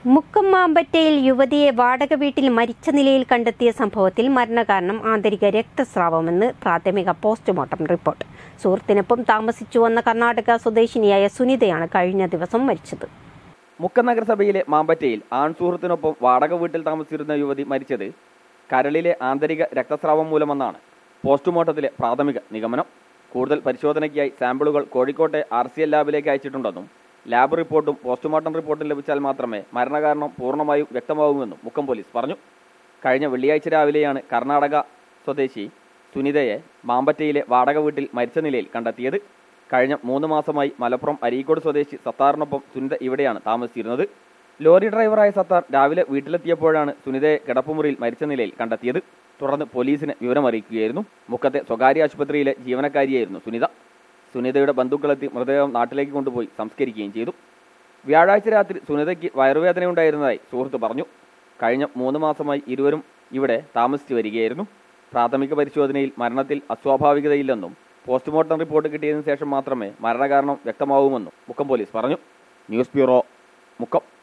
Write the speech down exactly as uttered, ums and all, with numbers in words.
മുക്കം മാമ്പറ്റയിൽ യുവതിയെ വാടക വീട്ടിൽ മരിച്ച നിലയിൽ കണ്ടെത്തിയ സംഭവത്തിൽ മരണകാരണം ആന്തരിക രക്തസ്രാവമെന്ന് പ്രാഥമിക പോസ്റ്റ്മോർട്ടം റിപ്പോർട്ട്. സുഹൃത്തിനൊപ്പം താമസിച്ചു വന്ന കർണാടക സ്വദേശിനിയായ സുനിതയാണ് കഴിഞ്ഞ ദിവസം മരിച്ചത്. മുക്കം നഗരസഭയിലെ മാമ്പറ്റയിൽ ആൺ സുഹൃത്തിനൊപ്പം വാടക വീട്ടിൽ താമസിച്ചിരുന്ന യുവതി മരിച്ചത് കരളിലെ ആന്തരിക രക്തസ്രാവം മൂലമെന്നാണ് പോസ്റ്റ്മോർട്ടത്തിലെ പ്രാഥമിക നിഗമനം. കൂടുതൽ പരിശോധനയ്ക്കായി സാമ്പിളുകൾ കോഴിക്കോട്ടെ ആർ സി എൽ ലാബിലേക്ക് അയച്ചിട്ടുണ്ടെന്നും ലാബ് റിപ്പോർട്ടും പോസ്റ്റ്മോർട്ടം റിപ്പോർട്ടും ലഭിച്ചാൽ മാത്രമേ മരണകാരണം പൂർണ്ണമായും വ്യക്തമാവുമെന്നും മുക്കം പോലീസ് പറഞ്ഞു. കഴിഞ്ഞ വെള്ളിയാഴ്ച രാവിലെയാണ് കർണാടക സ്വദേശി സുനിതയെ മാമ്പറ്റയിലെ വാടക വീട്ടിൽ മരിച്ച നിലയിൽ കണ്ടെത്തിയത്. കഴിഞ്ഞ മൂന്ന് മാസമായി മലപ്പുറം അരീക്കോട് സ്വദേശി സത്താറിനൊപ്പം സുനിത ഇവിടെയാണ് താമസിച്ചിരുന്നത്. ലോറി ഡ്രൈവറായ സത്താർ രാവിലെ വീട്ടിലെത്തിയപ്പോഴാണ് സുനിതയെ കിടപ്പുമുറിയിൽ മരിച്ച നിലയിൽ കണ്ടെത്തിയത്. തുടർന്ന് പോലീസിനെ വിവരമറിയിക്കുകയായിരുന്നു. മുക്കത്തെ സ്വകാര്യ ആശുപത്രിയിലെ ജീവനക്കാരിയായിരുന്നു സുനിത. സുനിതയുടെ ബന്ധുക്കളെത്തി മൃതദേഹം നാട്ടിലേക്ക് കൊണ്ടുപോയി സംസ്കരിക്കുകയും ചെയ്തു. വ്യാഴാഴ്ച രാത്രി സുനിതയ്ക്ക് വയറുവേദനയുണ്ടായിരുന്നതായി സുഹൃത്ത് പറഞ്ഞു. കഴിഞ്ഞ മൂന്ന് മാസമായി ഇരുവരും ഇവിടെ താമസിച്ചു വരികയായിരുന്നു. പ്രാഥമിക പരിശോധനയിൽ മരണത്തിൽ അസ്വാഭാവികതയില്ലെന്നും പോസ്റ്റ്മോർട്ടം റിപ്പോർട്ട് കിട്ടിയതിനു ശേഷം മാത്രമേ മരണകാരണം വ്യക്തമാവുമെന്നും മുക്കം പോലീസ് പറഞ്ഞു. News bureau, Mukkam.